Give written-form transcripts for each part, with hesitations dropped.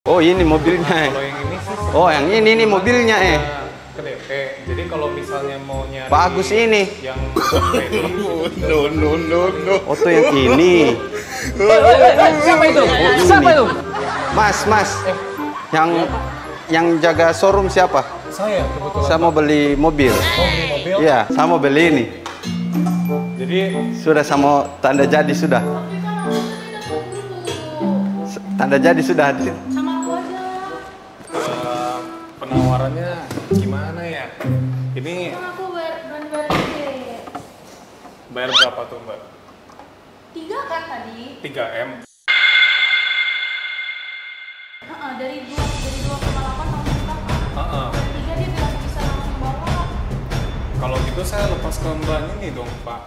Oh ini mobilnya. Kalau yang ini sih. Oh yang ini nih mobilnya ke DP. Jadi kalau misalnya mau nyari bagus ini. Yang No. Oh tuh yang ini. Siapa itu? ini. Siapa itu? Mas. Yang jaga showroom siapa? saya kebetulan. Saya mau beli mobil. Mau beli mobil. Iya, saya mau beli ini. Jadi Sudah sama tanda jadi sudah. Tanda jadi sudah. Sama aku aja. penawarannya gimana ya? Ini Sama aku berani gede. bayar berapa tuh Mbak? 3 kan tadi? 3M. Dari 2,8 langsung kakak. Dari 3 dia bilang bisa langsung bawa. Kalau gitu saya lepas ke Mbak ini dong Pak.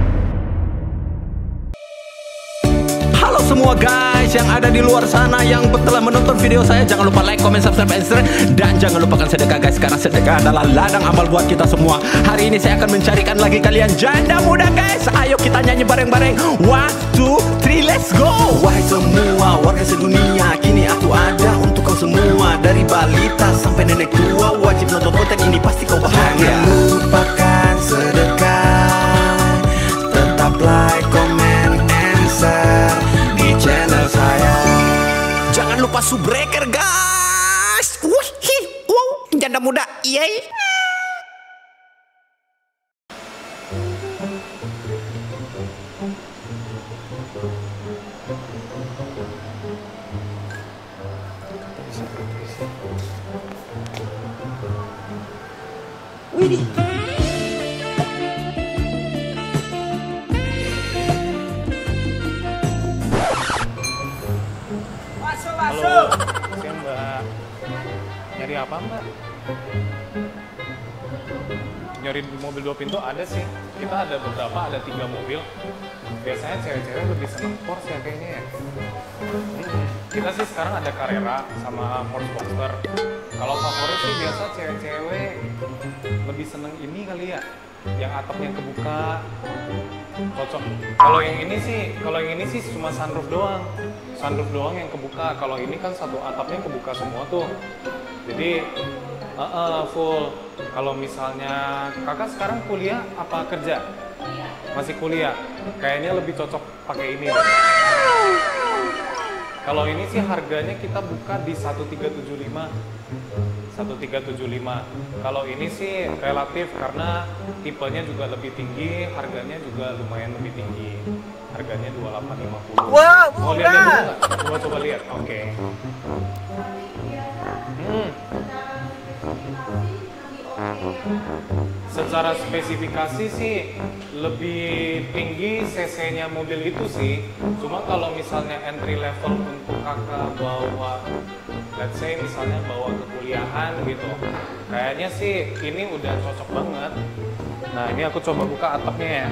Halo semua guys yang ada di luar sana yang telah menonton video saya. Jangan lupa like, comment, subscribe, and share. Dan jangan lupakan sedekah guys, karena sedekah adalah ladang amal buat kita semua. Hari ini saya akan mencarikan lagi kalian janda muda guys. Ayo kita nyanyi bareng-bareng. 1, 2, 3, let's go. Wahai semua warga sedunia, kini aku ada untuk kau semua. Dari balita sampai nenek tua, wajib nonton konten ini, pasti kau bahagia. Jangan lupakan sedekah, tetap like, comment, and share di channel saya. Jangan lupa subbreaker guys. Wow, janda muda, yay. Widih. Halo. Siang Mbak. Nyari apa Mbak? Nyari mobil 2 pintu ada sih. Kita ada beberapa, ada 3 mobil. Biasanya cewek-cewek lebih seneng Porsche ya kayaknya ya. Kita sih sekarang ada Carrera sama Porsche Boxster. Kalau favorit sih biasa cewek-cewek lebih seneng ini kali ya, yang atapnya kebuka. Cocok. Kalau yang ini sih cuma sunroof doang. Sunroof doang yang kebuka. Kalau ini kan satu atapnya kebuka semua tuh. Jadi full. Kalau misalnya kakak sekarang kuliah apa kerja? Masih kuliah. Kayaknya lebih cocok pakai ini deh. Kalau ini sih harganya kita buka di 1375. 1375. Kalau ini sih relatif karena tipenya juga lebih tinggi, harganya juga lumayan lebih tinggi. Harganya 2850. Wah, mau lihat dulu nggak? Coba lihat. Oke. Secara spesifikasi sih lebih tinggi cc-nya mobil itu sih. Cuma kalau misalnya entry level untuk kakak bawa, let's say misalnya bawa ke kuliahan gitu, kayaknya sih ini udah cocok banget. Nah ini aku coba buka atapnya ya.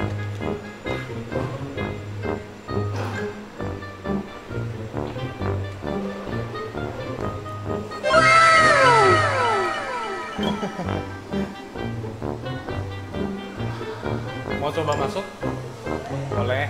Mau coba masuk? Boleh.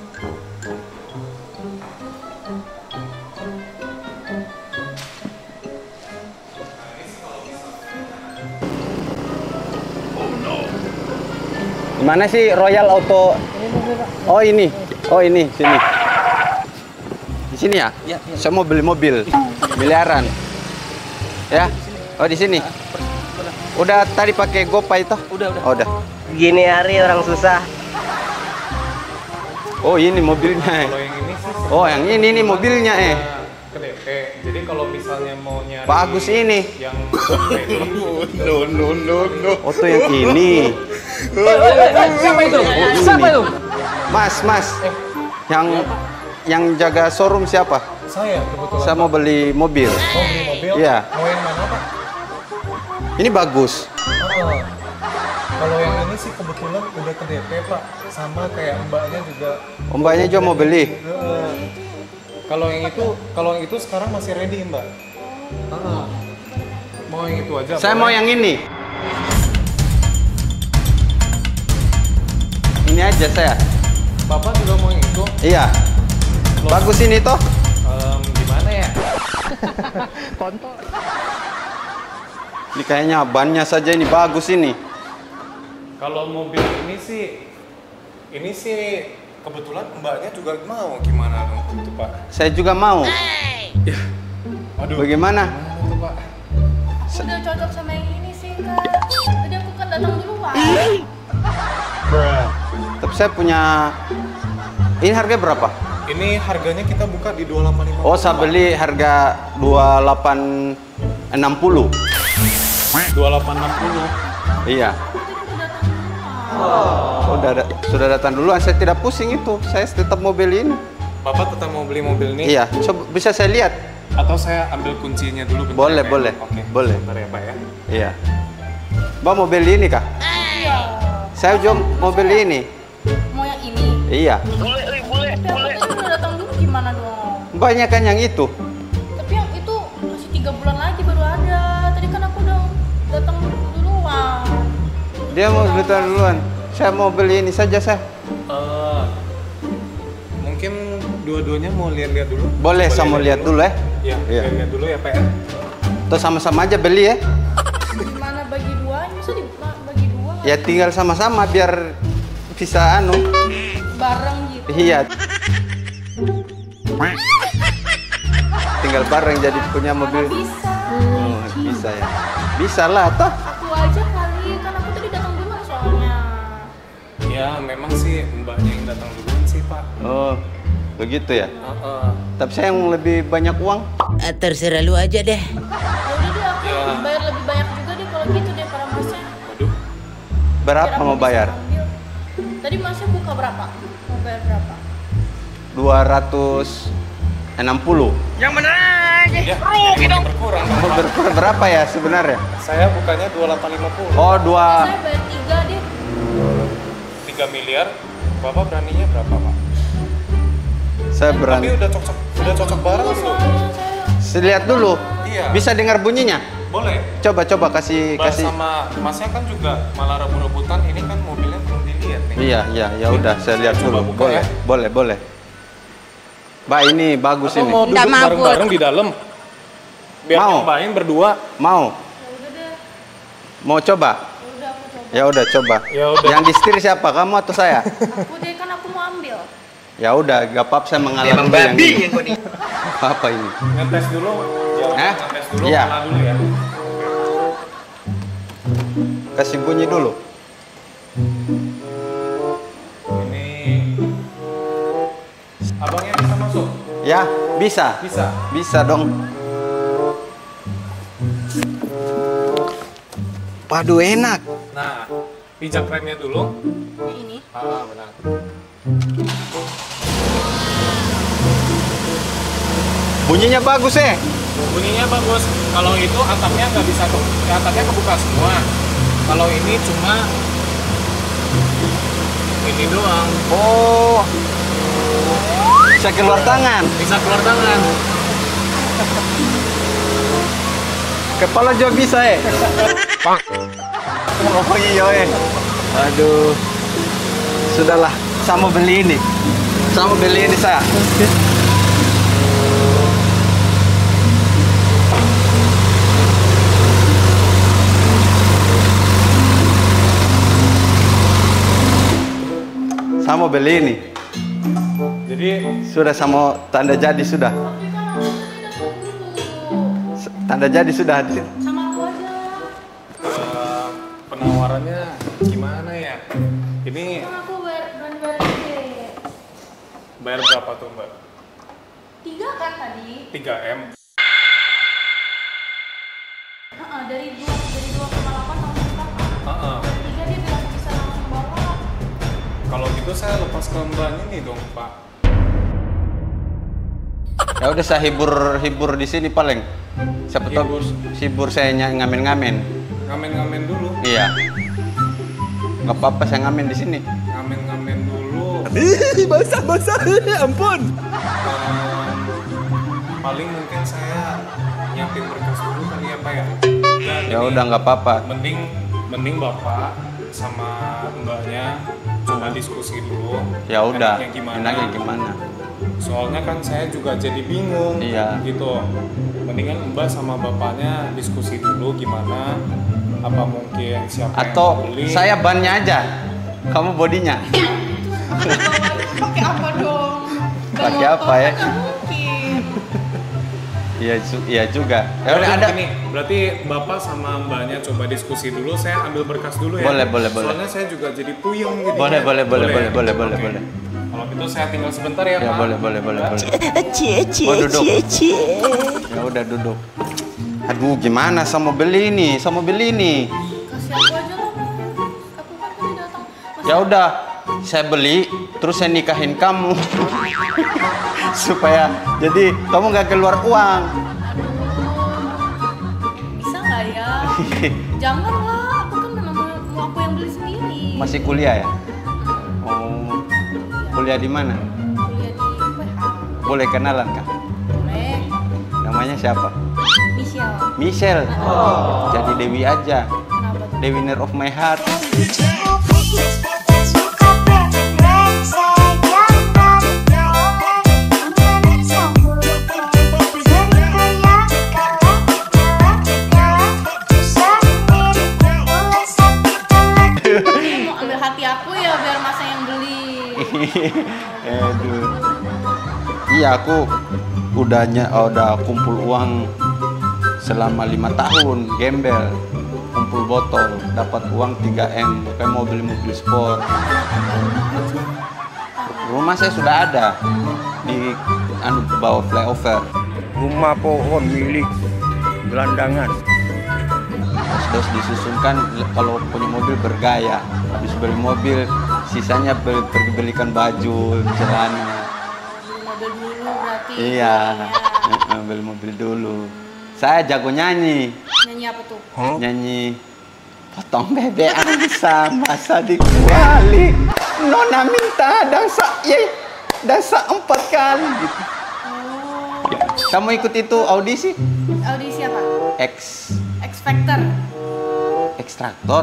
Mana sih Royal Auto? Oh ini. Oh ini sini. Di sini ya? Iya. Saya mau beli mobil miliaran. Ya? Oh di sini. Udah tadi pakai GoPay toh? Udah. Oh, udah. Gini hari orang susah. Oh ini mobilnya. Kalau yang ini sih Oh yang ini nih mobilnya ke DP. Jadi kalau misalnya mau nyari Bagus ini. yang No. Oh tuh yang ini. Siapa itu? ini. Siapa itu? Mas. Yang jaga showroom siapa? saya kebetulan. Saya mau beli mobil. Mau beli mobil? Iya. Mau yang mana Pak? Ini bagus. Kalau yang ini sih kebetulan udah ke DP Pak, sama kayak mbaknya juga. Mbaknya juga mau beli. Kalau yang itu sekarang masih ready Mbak. Mau yang itu aja? Saya boleh? mau yang ini. Ini aja saya. Bapak juga mau yang itu? Iya. Loh. Bagus ini toh. Gimana ya? Kontol. Ini kayaknya bannya saja ini bagus ini. Kalau mobil ini sih kebetulan mbaknya juga mau, gimana dong itu Pak? Saya juga mau. Ya, aduh. Bagaimana? Gimana tuh Pak? Udah cocok sama yang ini sih kak. Tadi aku kan datang duluan. Tapi saya punya. Ini harga berapa? Ini harganya kita buka di 2850. Oh, saya beli harga 2860. 2860. Iya. Sudah datang duluan. Saya tidak pusing itu. Saya tetap mau beli ini. Bapak tetap mau beli mobil ini? Iya. Coba bisa saya lihat? Atau saya ambil kuncinya dulu bentar? Boleh, ya? boleh. Oke. Boleh. Bentar ya Pak ya. Iya. Mbak mau beli ini kah? Iya. Saya juga mau beli ini. Mau yang ini? Iya. Tapi aku tadi udah datang dulu gimana dong? Banyak kan yang itu. Tapi yang itu masih 3 bulan lagi baru ada. Tadi kan aku udah datang duluan. Dia mau datang duluan. Saya mau beli ini saja saya. Mungkin dua-duanya mau lihat-lihat dulu? Boleh, saya mau lihat dulu ya. Iya, Iya. lihat dulu ya Pak ya. Atau sama-sama aja beli ya. Gimana bagi dua? Masa dibagi dua? Ya tinggal sama-sama biar bisa Bareng gitu. Iya. Tinggal bareng jadi punya mobil. Bisa. Oh, bisa ya. Bisa lah toh. Aku aja kali, kan aku tadi datang duluan soalnya. Ya memang sih mbaknya yang datang duluan sih Pak. Oh, begitu ya. Heeh. Tapi saya yang lebih banyak uang. Terserah lu aja deh. Yaudah deh, aku Ya. bayar lebih banyak juga deh kalau gitu deh para masnya. Waduh. Berapa Biar aku mau bisa bayar? ambil. Tadi masnya buka berapa? Mau bayar berapa? 260. Ya, kita berkurang dong, Oh, Pak. berkurang berapa ya sebenarnya? Saya bukanya 2850. Oh, Saya bayar 3 deh. 3 miliar. Bapak beraninya berapa Pak? saya Tapi berani. udah cocok bareng belum? Soalnya saya Saya lihat dulu. Iya. Bisa dengar bunyinya? Boleh. Coba kasih Mbak kasih. sama Masnya kan juga malah rebut-rebutan. Ini kan mobilnya belum dilihat nih. Iya, ya udah saya lihat Coba dulu. buka Boleh, ya. boleh. Mbak ini bagus Atau ini. mau duduk bareng-bareng di dalam? Biar Mau. nyobain berdua. Mau? udah deh. Mau coba? Udah aku coba. Ya udah coba. Ya udah. Yang disetir siapa? Kamu atau saya? Aku deh kan aku mau ambil. Ya udah, gak apa-apa saya mengalah dulu yang ini. Apa ini? Ngetes dulu. Ya, ngetes dulu. Iya. Kalah dulu ya. Kasih bunyi dulu. Ini. Abangnya bisa masuk? Ya, bisa. Bisa. Bisa dong. Waduh, enak. Nah, pijak remnya dulu. Ini. Benar. Bunyinya bagus Bunyinya bagus. Kalau itu atapnya nggak bisa atapnya kebuka semua. Kalau ini cuma ini doang. Oh. Bisa keluar tangan. Bisa keluar tangan. Kepala juga bisa Oh iya Aduh. Sudahlah, saya mau beli ini. Saya mau beli ini saya. Saya mau beli ini. Jadi Sudah saya mau tanda jadi sudah. Tapi kan aku tadi datang dulu. Tanda jadi sudah. Sama aku aja. penawarannya gimana ya? Ini Kan aku berani bayar gede. bayar berapa tuh Mbak? 3 kan tadi? 3M. Dari 2,8 langsung kakak. Heeh. 3 dia bilang bisa langsung bawa. Kalau gitu saya lepas ke mbaknya nih dong Pak. Ya udah saya hibur di sini paling. Siapa tahu hibur saya ngamen-ngamen. Ngamen-ngamen dulu. Iya. Nggak apa-apa saya ngamen di sini. Ngamen-ngamen dulu. Basah, ampun. Paling mungkin saya nyiapin berkas dulu kali ya Pak ya. Dan Ya ini udah nggak apa-apa. mending Bapak sama mbaknya coba diskusi dulu. Ya udah. Enaknya gimana? Enaknya gimana? Soalnya kan saya juga jadi bingung Iya. gitu. mendingan Mbak sama bapaknya diskusi dulu gimana, apa mungkin siapa Atau yang beli. saya bannya aja, kamu bodinya. Pakai apa dong? Pakai apa ya? Nggak mungkin. Iya juga. Ya udah ada. Nih, berarti bapak sama mbaknya coba diskusi dulu. Saya ambil berkas dulu ya. Boleh. Soalnya saya juga jadi puyeng gitu. Boleh. Oke. Kalau gitu saya tinggal sebentar ya, Ya Pak. boleh. Cie. Mau duduk? Ya udah duduk. Aduh, gimana sama beli ini? Kasih aku aja lah. Aku kan tadi datang. Ya udah, saya beli, terus saya nikahin kamu. Supaya jadi kamu nggak keluar uang. Bisa nggak ya? Janganlah, aku kan memang mau aku yang beli sendiri. Masih kuliah ya? Oh, kuliah di mana? Kuliah di UPH. Boleh kenalan kak? Boleh. Namanya siapa? Michelle. Michelle. Jadi Dewi aja. Kenapa tuh? The winner of my heart. Mau ambil hati aku ya biar masa yang beli. Aduh. Iya, aku udah kumpul uang selama 5 tahun gembel, kumpul botol, dapat uang 3M, kayak mau beli mobil sport. Rumah saya sudah ada di bawah flyover. Rumah pohon milik gelandangan. Terus disusunkan kalau punya mobil bergaya. Habis beli mobil, sisanya belikan baju, celana. Beli mobil dulu berarti. Iya, beli mobil dulu. Saya jago nyanyi. Nyanyi apa tuh? Nyanyi potong bebek sama sadik wali nona minta dansa 4 kali gitu. Kamu ikut itu audisi? Audisi apa? X X-Factor. ekstraktor.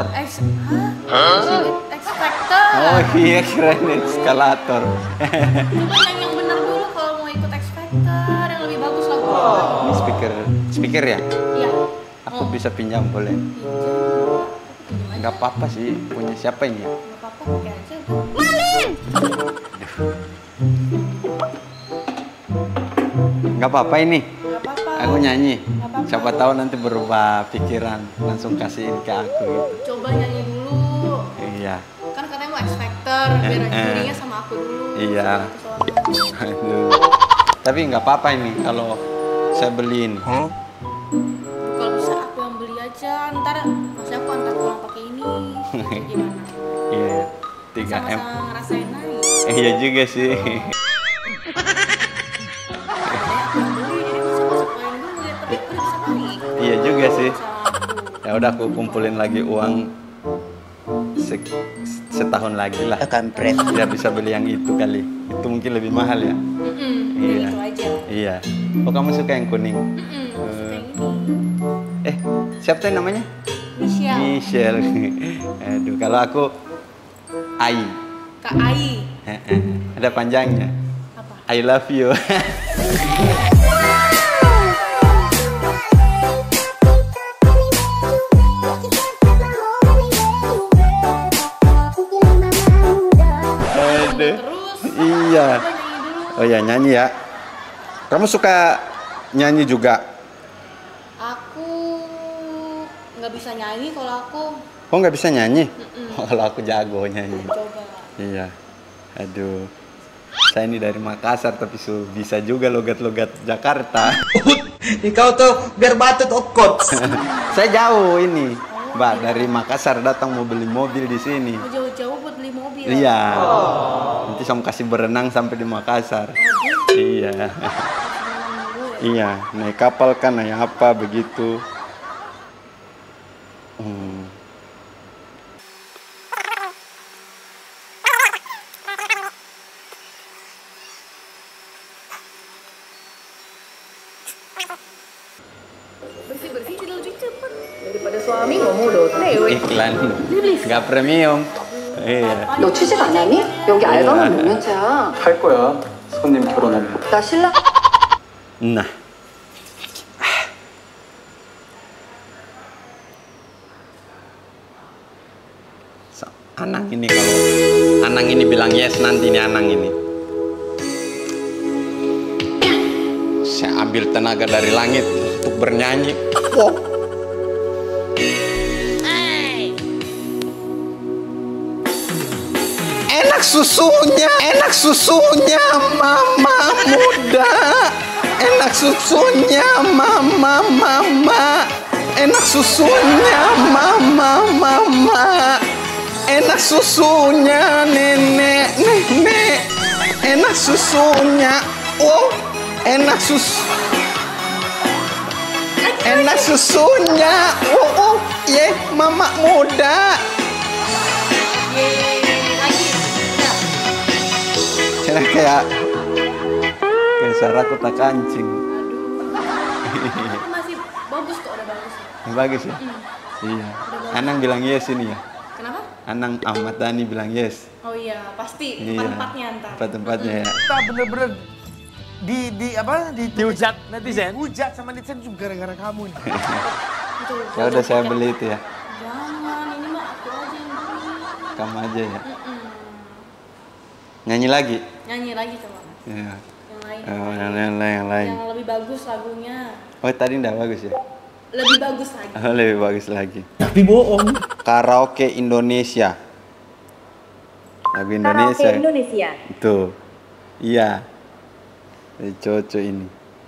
X-Factor. Oh iya, keren eskalator. Coba nyanyi yang benar dulu kalau mau ikut X-Factor yang lebih bagus lagu. Ini speaker ya? Iya. Aku bisa pinjam boleh? Nggak apa-apa sih, punya siapa ini ya? Nggak apa-apa, pakai aja. Maling! Nggak apa-apa ini. Nggak apa-apa. Aku nyanyi. Nggak apa-apa. Siapa tahu nanti berubah pikiran, langsung kasihin ke aku gitu. Coba nyanyi dulu. Iya. Kan katanya mau X-Factor, biar jurinya sama aku dulu. Iya. Aduh. Tapi nggak apa-apa ini kalau saya beliin. Kalau bisa aku yang beli aja, ntar maksudnya aku antar pulang pakai ini. Gimana? Iya. 3M. Sama-sama ngerasain naik. Iya juga sih. Iya juga sih. Ya udah aku kumpulin lagi uang setahun lagi lah. Kampret. Biar bisa beli yang itu kali. Itu mungkin lebih mahal ya. Iya. Itu aja. Iya. Oh kamu suka yang kuning? Kayak gini. Siapa tuh namanya? Michelle. Michelle. Aduh, kalau aku Ai. Kak Ai. Ada panjangnya. Apa? I love you. Aduh. Terus. Iya. Coba nyanyi dulu. Oh ya, nyanyi ya. Kamu suka nyanyi juga? Aku nggak bisa nyanyi kalau aku. Oh nggak bisa nyanyi? Oh, kalau aku jago nyanyi. Coba. Iya. Aduh. Saya ini dari Makassar tapi bisa juga logat-logat Jakarta. Kau tuh biar batut okot. Saya jauh ini. Mbak dari Makassar datang mau beli mobil di sini. Mau jauh-jauh buat beli mobil. Iya. Nanti sama kasih berenang sampai di Makassar. Iya. Iya, naik kapal kan, naik apa begitu. Bersih-bersih jadi lebih cepat daripada suami ngomong lo Iklan nggak premium. Iya. 너 취직 안 하니? 여기 알바만 몇 년차야? 할 거야. 손님 결혼하면. 나 신랑 Nah, Anang ini kalau Anang ini bilang yes nanti nih Anang ini. Saya ambil tenaga dari langit untuk bernyanyi. Wow. Enak susunya mama muda. Enak susunya mama. Enak susunya mama. Enak susunya nenek. Enak susunya. Wow. Enak susunya. Oh, yeah, mama muda. Kayak suara kota kancing. Masih bagus kok, udah bagus. Bagus ya? Iya. Anang bilang yes ini ya. Kenapa? Anang Ahmad Dhani bilang yes. Oh iya, pasti Iya. tempat-tempatnya ntar. Tempat-tempatnya ya. Kita bener-bener Dihujat netizen. hujat sama netizen juga gara-gara kamu nih. Itu. Ya udah saya beli itu ya. Jangan, ini mah aku aja yang beli. Kamu aja ya. Nyanyi lagi? Nyanyi lagi coba. Iya. Yang lain. Oh, yang lain. Yang lebih bagus lagunya. Oh, tadi enggak bagus ya? Lebih bagus lagi. Oh, lebih bagus lagi. Tapi bohong. Karaoke Indonesia. Lagu Indonesia. Karaoke Indonesia. Tuh. Iya. Cocok ini.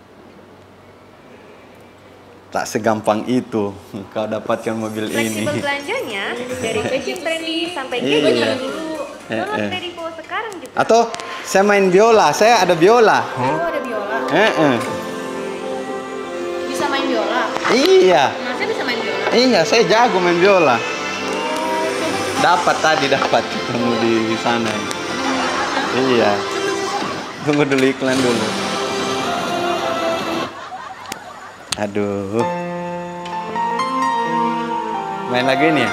Tak segampang itu kau dapatkan mobil ini. Fleksibel belanjanya dari fashion trendy sampai Iya. gadget dulu. Download Kredivo sekarang juga. Atau saya main biola, saya ada biola. Oh, ada biola. Bisa main biola. Iya. Nah, saya bisa main biola. Iya, saya jago main biola. Dapat ketemu di sana. Iya. Tunggu dulu iklan dulu. Aduh. Main lagi ini ya?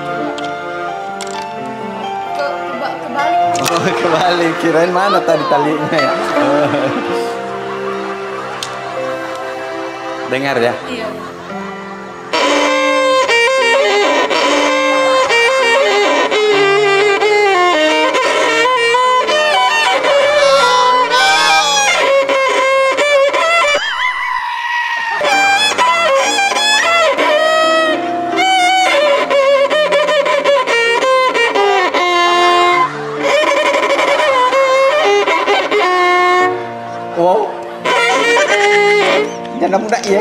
Kebalik. Oh, kebalik. Kirain mana tadi talinya ya? Dengar ya? Iya. Wow. Janda muda ya.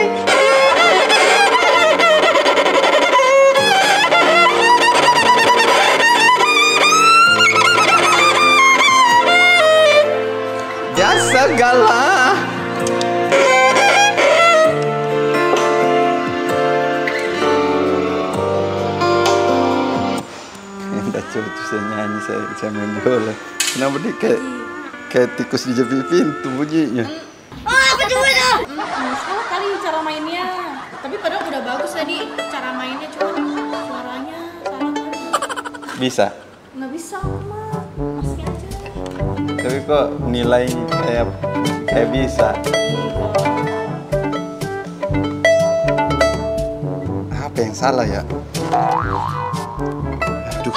Ya segala. Udah cucu saya nyanyi, saya main biola. Kenapa dia kayak tikus di jepi pintu bunyinya? Salah kali cara mainnya. Tapi padahal udah bagus tadi cara mainnya, cuma suaranya salah kali. Bisa. Nggak bisa mah, masih aja. Tapi kok nilai kayak bisa. Apa yang salah ya? Aduh.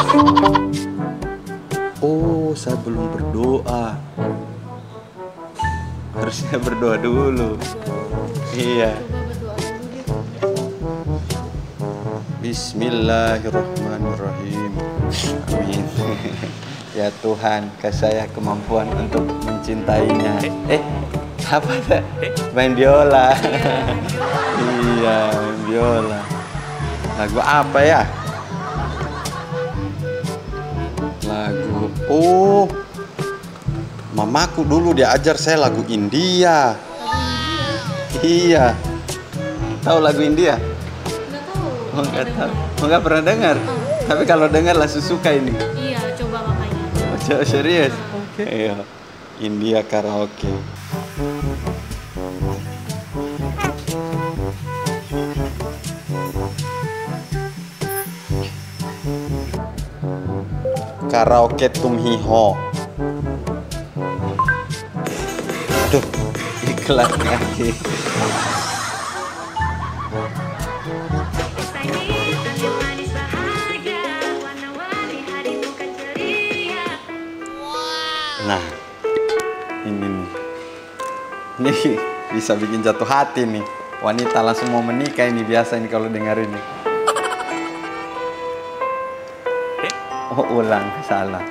Oh, saya belum berdoa. Harusnya berdoa dulu. Iya. Coba berdoa dulu deh. Bismillahirrahmanirrahim. Amin. Ya Tuhan, kasih saya kemampuan untuk mencintainya. Apa tuh? Main biola. Iya, main biola. Lagu apa ya? Lagu, mamaku dulu dia ajar saya lagu India. Iya. Tahu lagu India? Nggak tahu. Oh, nggak tahu. Oh, nggak pernah dengar. Tapi kalau dengar langsung suka ini. Iya, coba makanya. Oh, serius? Oke. Iya. India karaoke. Karaoke Tum Hi Ho. Aduh, iklan lagi. Nah, ini nih. Ini bisa bikin jatuh hati nih. Wanita langsung mau menikah ini biasa ini kalau dengar ini. Oh, ulang, salah.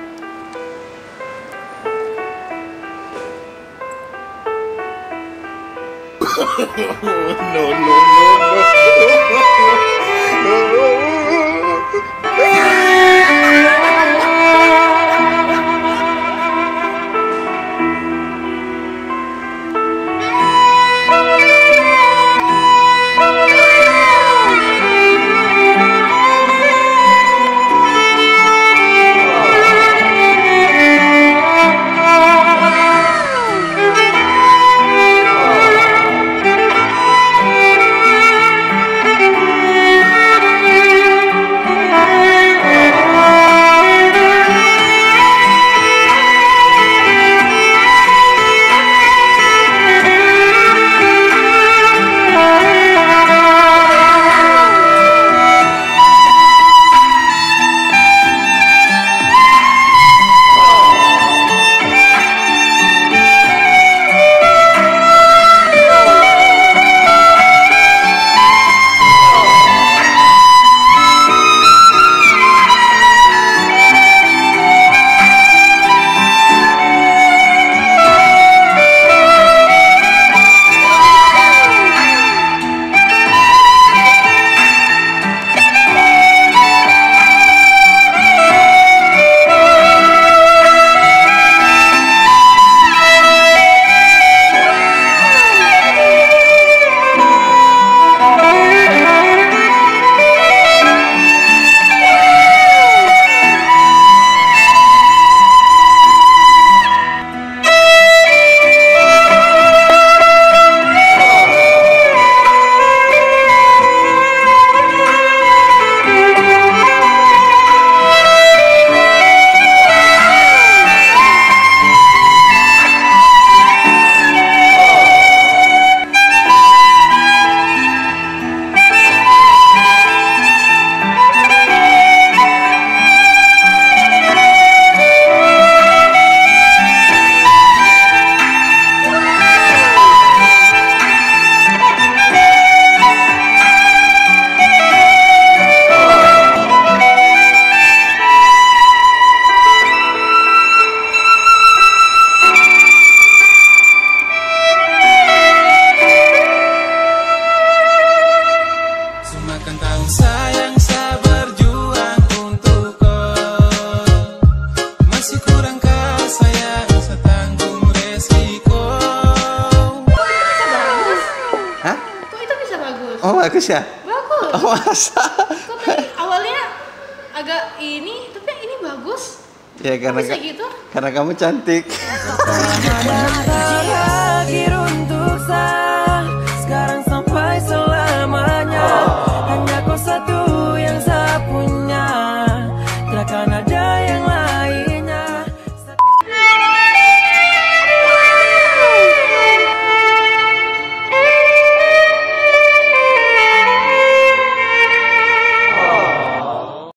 Oh, bagus ya? Bagus. Oh, masa? Kok tadi awalnya agak ini, tapi yang ini bagus. Ya karena bisa gitu? Karena kamu cantik. Berakhir untuk saya.